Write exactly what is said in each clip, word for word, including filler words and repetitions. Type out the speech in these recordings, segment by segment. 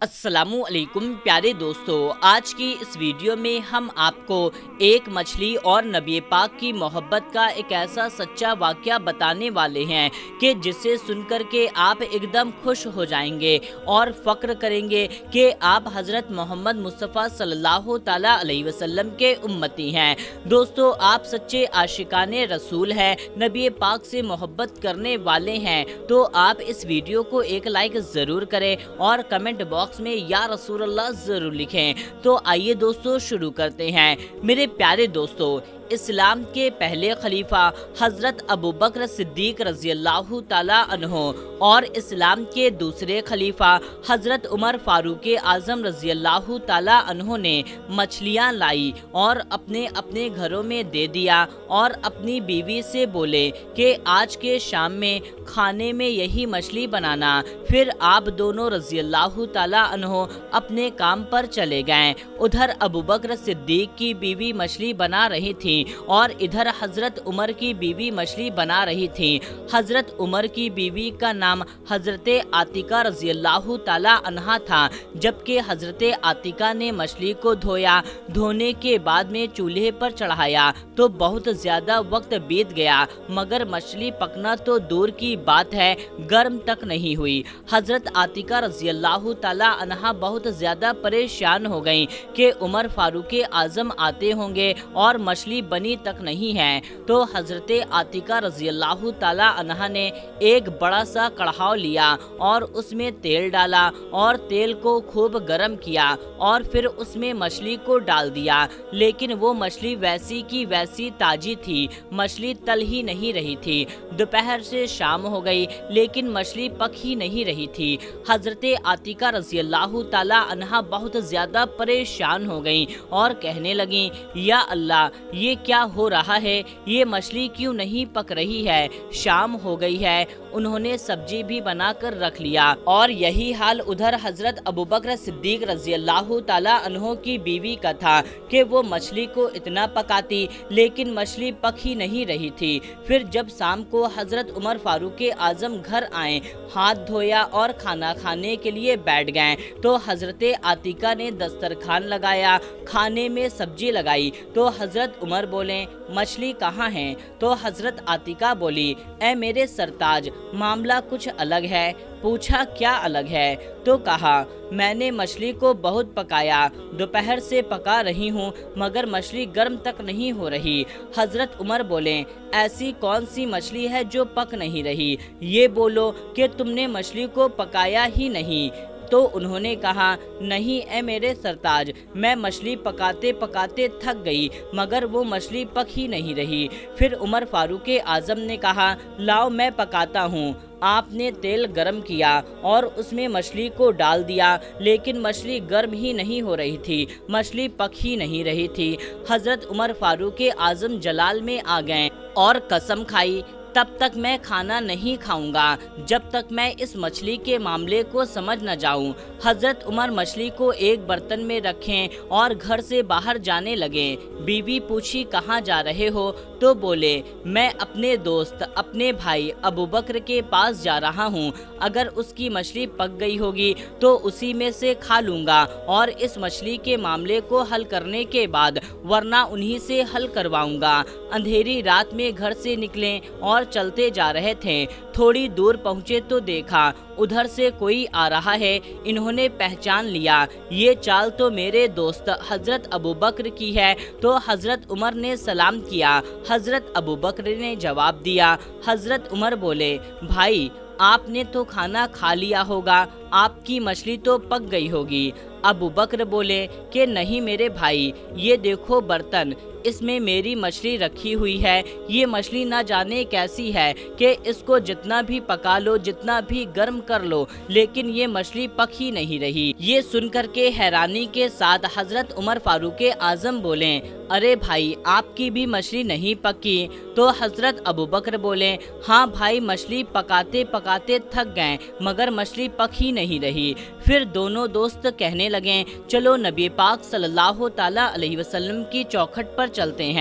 अस्सलामु अलैकुम प्यारे दोस्तों, आज की इस वीडियो में हम आपको एक मछली और नबी पाक की मोहब्बत का एक ऐसा सच्चा वाक़या बताने वाले हैं कि जिसे सुनकर के आप एकदम खुश हो जाएंगे और फ़ख्र करेंगे कि आप हज़रत मोहम्मद मुस्तफ़ा सल्लल्लाहु ताला अलैहि वसल्लम के उम्मती हैं। दोस्तों, आप सच्चे आशिकाने रसूल हैं, नबी पाक से मोहब्बत करने वाले हैं, तो आप इस वीडियो को एक लाइक ज़रूर करें और कमेंट बॉक्स में या रसूल अल्लाह जरूर लिखें। तो आइए दोस्तों शुरू करते हैं। मेरे प्यारे दोस्तों, इस्लाम के पहले खलीफा हज़रत अबू बकर सिद्दीक रज़ी अल्लाह ताला अन्हो और इस्लाम के दूसरे खलीफा हज़रत उमर फारूक आज़म रज़ी अल्लाह ताला अन्हो ने मछलियाँ लाई और अपने अपने घरों में दे दिया और अपनी बीवी से बोले कि आज के शाम में खाने में यही मछली बनाना। फिर आप दोनों रज़ी अल्लाह ताला अन्हो अपने काम पर चले गए। उधर अबू बकर सिद्दीक की बीवी मछली बना रही थी और इधर हज़रत उमर की बीवी मछली बना रही थी। हज़रत उमर की बीवी का नाम हज़रत आतिका रज़ी अल्लाह ताला अन्हा था, जबकि हज़रत आतिका ने मछली को धोया। धोने के बाद में चूल्हे पर चढ़ाया तो बहुत ज़्यादा वक्त बीत गया, मगर मछली पकना तो दूर की बात है, गर्म तक नहीं हुई। हज़रत आतिका रज़ी अल्लाह ताला अन्हा बहुत ज़्यादा परेशान हो गई कि उमर फारूक आज़म आते होंगे और मछली बनी तक नहीं है। तो हज़रत आतिका रज़ी अल्लाह ताला अन्हा ने एक बड़ा सा कढ़ाव लिया और उसमें तेल डाला और तेल को खूब गर्म किया और फिर उसमें मछली को डाल दिया, लेकिन वो मछली वैसी की वैसी ताजी थी, मछली तल ही नहीं रही थी। दोपहर से शाम हो गई लेकिन मछली पक ही नहीं रही थी। हज़रत आतिका रज़ी अल्लाह ताला अन्हा बहुत ज़्यादा परेशान हो गई और कहने लगी, या अल्लाह, ये क्या हो रहा है, ये मछली क्यों नहीं पक रही है, शाम हो गई है। उन्होंने सब्जी भी बनाकर रख लिया और यही हाल उधर हज़रत अबू बकर सिद्दीक रज़ी अल्लाह ताला अन्हो की बीवी का था कि वो मछली को इतना पकाती लेकिन मछली पक ही नहीं रही थी। फिर जब शाम को हज़रत उमर फारूक आज़म घर आए, हाथ धोया और खाना खाने के लिए बैठ गए तो हज़रत आतिका ने दस्तरखान लगाया, खाने में सब्जी लगाई। तो हज़रत उमर बोले, मछली कहाँ है? तो हज़रत आतिका बोली, ए मेरे सरताज, मामला कुछ अलग है। पूछा, क्या अलग है? तो कहा, मैंने मछली को बहुत पकाया, दोपहर से पका रही हूँ मगर मछली गर्म तक नहीं हो रही। हज़रत उमर बोले, ऐसी कौन सी मछली है जो पक नहीं रही? ये बोलो कि तुमने मछली को पकाया ही नहीं। तो उन्होंने कहा, नहीं ए मेरे सरताज, मैं मछली पकाते पकाते थक गई मगर वो मछली पक ही नहीं रही। फिर उमर फारूक आज़म ने कहा, लाओ मैं पकाता हूँ। आपने तेल गरम किया और उसमें मछली को डाल दिया, लेकिन मछली गर्म ही नहीं हो रही थी, मछली पक ही नहीं रही थी। हज़रत उमर फारूक आज़म जलाल में आ गए और कसम खाई, तब तक मैं खाना नहीं खाऊंगा जब तक मैं इस मछली के मामले को समझ न जाऊं। हज़रत उमर मछली को एक बर्तन में रखें और घर से बाहर जाने लगे। बीवी पूछी, कहाँ जा रहे हो? तो बोले, मैं अपने दोस्त अपने भाई अबू बकर के पास जा रहा हूँ, अगर उसकी मछली पक गई होगी तो उसी में से खा लूँगा और इस मछली के मामले को हल करने के बाद वरना उन्हीं से हल करवाऊँगा। अंधेरी रात में घर से निकले और चलते जा रहे थे। थोड़ी दूर पहुँचे तो देखा उधर से कोई आ रहा है। इन्होंने पहचान लिया, ये चाल तो मेरे दोस्त हज़रत अबू बकर की है। तो हज़रत उमर ने सलाम किया। हज़रत अबू बकर ने जवाब दिया। हज़रत उमर बोले, भाई आपने तो खाना खा लिया होगा, आपकी मछली तो पक गई होगी। अबू बकर बोले कि नहीं मेरे भाई, ये देखो बर्तन, इसमें मेरी मछली रखी हुई है। ये मछली ना जाने कैसी है कि इसको जितना भी पका लो, जितना भी गर्म कर लो, लेकिन ये मछली पक ही नहीं रही। ये सुनकर के हैरानी के साथ हज़रत उमर फारूक आज़म बोले, अरे भाई, आपकी भी मछली नहीं पकी? तो हज़रत अबू बकर बोले, हाँ भाई, मछली पकाते पकाते थक गए मगर मछली पक ही नहीं रही। फिर दोनों दोस्त कहने लगे, चलो नबी पाक सल्लल्लाहु ताला अलैहि वसल्लम की चौखट पर चलते हैं।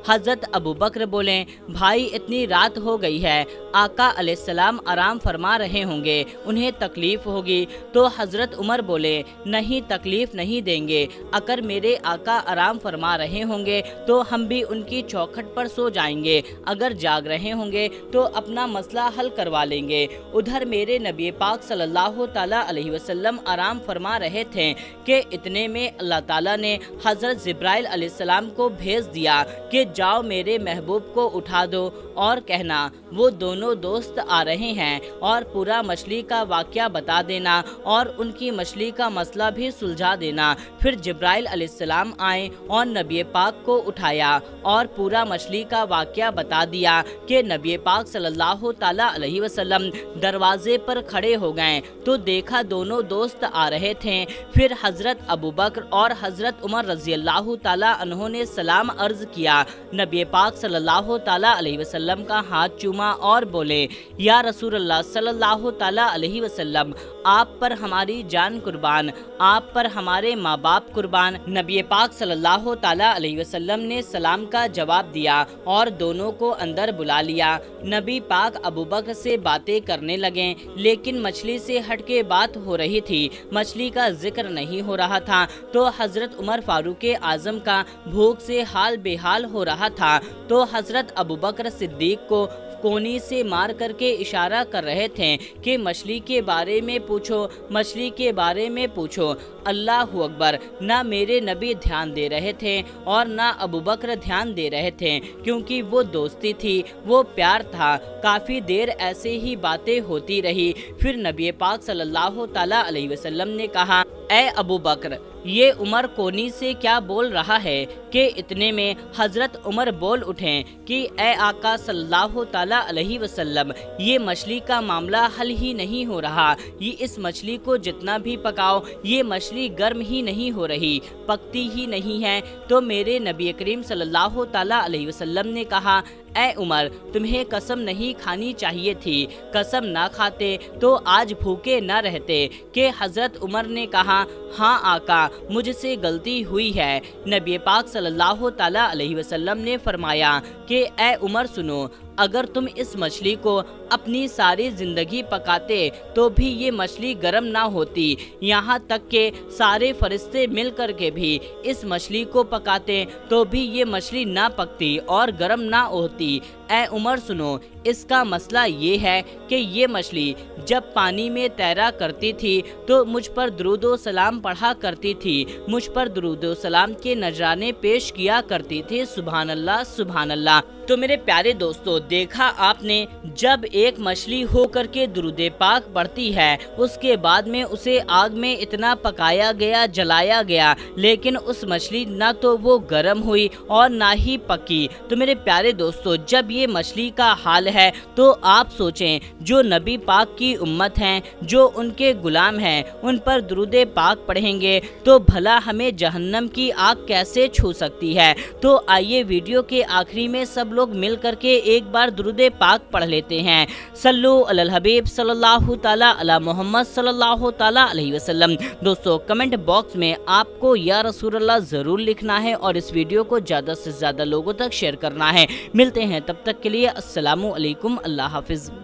हजरत अबू बकर बोले, भाई इतनी रात हो गई है, आका अलैहिस्सलाम आराम फरमा रहे होंगे, उन्हें तकलीफ होगी। तो हजरत उमर बोले, नहीं तकलीफ नहीं देंगे, अगर मेरे आका आराम फरमा रहे होंगे तो हम भी उनकी चौखट पर सो जाएंगे, अगर जाग रहे होंगे तो अपना मसला हल करवा लेंगे। उधर मेरे नबी पाक सल्लल्लाहु ताला अलैहि वसल्लम आराम फरमा रहे थे कि इतने में अल्लाह ताला ने हजरत जिब्राइल अलैहिस्सलाम को भेज दिया कि जाओ मेरे महबूब को उठा दो और कहना वो दोनों दोस्त आ रहे हैं और पूरा मछली का वाक़या बता देना और उनकी मछली का मसला भी सुलझा देना। फिर जिब्राइल अलैहिस्सलाम आए और नबी पाक को उठाया और पूरा मछली का वाक़या बता दिया कि नबी पाक सल्लल्लाहु ताला अलैहि वसल्लम दरवाजे पर खड़े हो गए तो देखा दोनों दोस्त आ रहे थे। फिर हजरत अबू बकर और हजरत उमर रज़ी अल्लाह ताला अन्हों ने सलाम अर्ज किया। नबी पाक सल्लल्लाहु ताला अलैहि वसल्लम का हाथ चूमा और बोले, या रसूलल्लाह सल्लल्लाहु ताला अलैहि वसल्लम, आप पर हमारी जान कुर्बान, आप पर हमारे माँ बाप कुर्बान। नबी पाक सल्लल्लाहु ताला अलैहि वसल्लम ने सलाम का जवाब दिया और दोनों को अंदर बुला लिया। नबी पाक अबू बकर से बातें करने लगे, लेकिन मछली से हटके बात हो रही थी, मछली का जिक्र नहीं हो रहा था। तो हजरत उमर फारूक आजम का भूख से हाल बेहाल हो रहा था, तो हजरत अबू बकर सिद्दीक को कोनी से मार करके इशारा कर रहे थे कि मछली के बारे में पूछो, मछली के बारे में पूछो। अल्लाहु अकबर। ना मेरे नबी ध्यान दे रहे थे और ना अबू बकर ध्यान दे रहे थे, क्योंकि वो दोस्ती थी, वो प्यार था। काफ़ी देर ऐसे ही बातें होती रही। फिर नबी पाक सल्लल्लाहु ताला अलैहि वसल्लम ने कहा, ए अबू बकर, ये उमर कोनी से क्या बोल रहा है कि इतने में हजरत उमर बोल उठे कि ए आका सल्लल्लाहु ताला अलैहि वसल्लम, ये मछली का मामला हल ही नहीं हो रहा, ये इस मछली को जितना भी पकाओ ये मछली गर्म ही नहीं हो रही, पकती ही नहीं है। तो मेरे नबी करीम सल्लल्लाहु ताला अलैहि वसल्लम ने कहा, ए उमर, तुम्हें कसम नहीं खानी चाहिए थी, कसम ना खाते तो आज भूखे न रहते। कि हजरत उमर ने कहा, हाँ आका, मुझसे गलती हुई है। नबी पाक सल्लल्लाहु ताला अलैहि वसल्लम ने फरमाया कि ए उमर सुनो, अगर तुम इस मछली को अपनी सारी ज़िंदगी पकाते तो भी ये मछली गर्म ना होती, यहाँ तक के सारे फरिश्ते मिल कर के भी इस मछली को पकाते तो भी ये मछली ना पकती और गर्म ना होती। ए उमर सुनो, इसका मसला ये है कि ये मछली जब पानी में तैरा करती थी तो मुझ पर दुरूदो सलाम पढ़ा करती थी, मुझ पर दुरूदो सलाम के नजराने पेश किया करती थी। सुभान अल्लाह, सुभान अल्लाह। तो मेरे प्यारे दोस्तों, देखा आपने, जब एक मछली हो करके दुरूदे पाक पड़ती है, उसके बाद में उसे आग में इतना पकाया गया, जलाया गया, लेकिन उस मछली ना तो वो गर्म हुई और ना ही पकी। तो मेरे प्यारे दोस्तों, जब ये मछली का हाल है तो आप सोचें, जो नबी पाक की उम्मत हैं, जो उनके गुलाम हैं, उन पर दुरूदे पाक पढ़ेंगे तो भला हमें जहन्नम की आग कैसे छू सकती है। तो आइए वीडियो के आखिरी में सब लोग मिल करके एक बार दुरूदे पाक पढ़ लेते हैं। सल्लु अलल हबीब सल्लल्लाहु ताला अला मोहम्मद सल्लल्लाहु ताला अलैहि वसल्लम। दोस्तों, कमेंट बॉक्स में आपको या रसूलल्लाह ज़रूर लिखना है और इस वीडियो को ज़्यादा से ज़्यादा लोगों तक शेयर करना है। मिलते हैं तब तक के लिए, अस्सलामु अलैकुम, अल्लाह हाफिज़।